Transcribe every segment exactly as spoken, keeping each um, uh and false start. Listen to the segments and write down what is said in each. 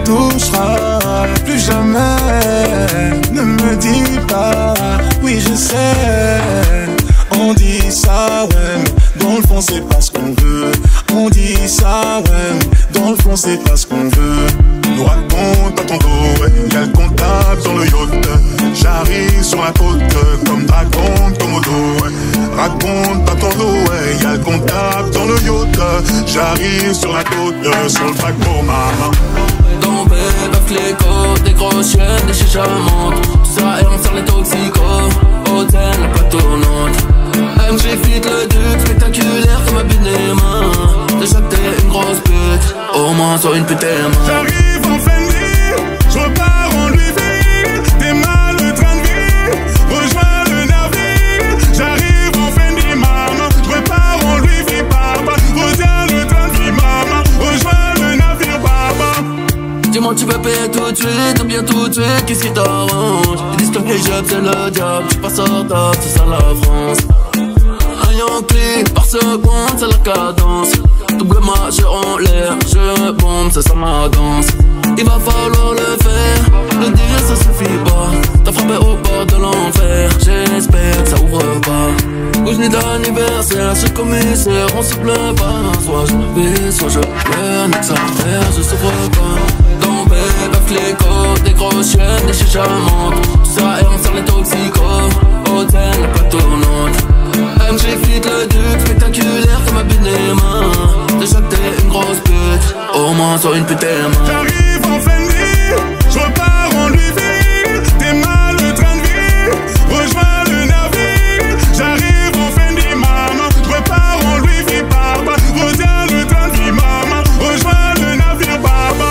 touchera plus jamais. Ne me dis pas, oui je sais. On dit ça, ouais, dans le fond c'est pas ce qu'on veut. On dit ça, ouais, dans le fond c'est pas ce qu'on veut. Nous raconte pas ton dos, ouais, y'a le comptable sur le yacht. J'arrive sur la côte, comme dragon, Komodo, ouais. Raconte pas ton dos, ouais, y'a le comptable dans le yacht. J'arrive sur la côte, sur le dragon, maman. Tombé, bœuf, l'écho, des grosses chiennes, des chichas montent. Tout ça et on sort les toxicos. Hôtel, la plaque tournante. M G fit le duc, spectaculaire comme un Binéma. Déjà que t'es une grosse pute, au moins sois une pute aimante. J'arrive en Fendi, je repars en Louis V. T'es mal le train de vie, rejoins le navire. J'arrive en Fendi, maman, je repars en Louis V, papa. Reviens le train de vie, maman, rejoins le navire, papa. Dis-moi tu veux payer tout de suite ou bien tout de suite, qu'est-ce qui t'arrange? Ils disent que les jobs c'est le diable, tu passes hors tard, c'est ça la France. Un clic par seconde, c'est la cadence. Double majeur en l'air, je bombe, c'est ça ma danse. Il va falloir le faire, le dire ça suffit pas. T'as frappé au bord de l'enfer, j'espère que ça ouvre pas. Gauche ni d'anniversaire, ce commissaire, on se plaint pas. Soit je vis, soit je pleure, nique sa mère, je souffre pas. Tombé, bœuf, l'écho, des grosses chiennes, des chichas montent. Tout ça et on sort les toxicos. Hôtel, la plaque tournante. M G fit le duc, spectaculaire comme un Binéma. Déjà que t'es une grosse pute, au moins sois une pute aimante. J'arrive en Fendi, je repars en Louis V. T'es mal le train de vie, rejoins le navire. J'arrive en Fendi, maman, je repars en Louis V, papa. Reviens le train de vie, maman, rejoins le navire, papa.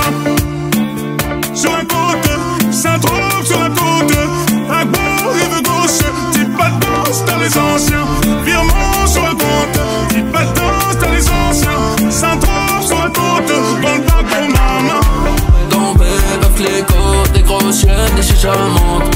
Sur la côte, Saint-Tropez sur la côte. Agbo, rive gauche, type pas de danse dans les anciens. Virement sur le compte, type pas de danse dans les anciens. Saint-Tropez sur la côte, dans le parc de maman. Tombé, bœuf, l'écho, des grosses chiennes, des chichas montent.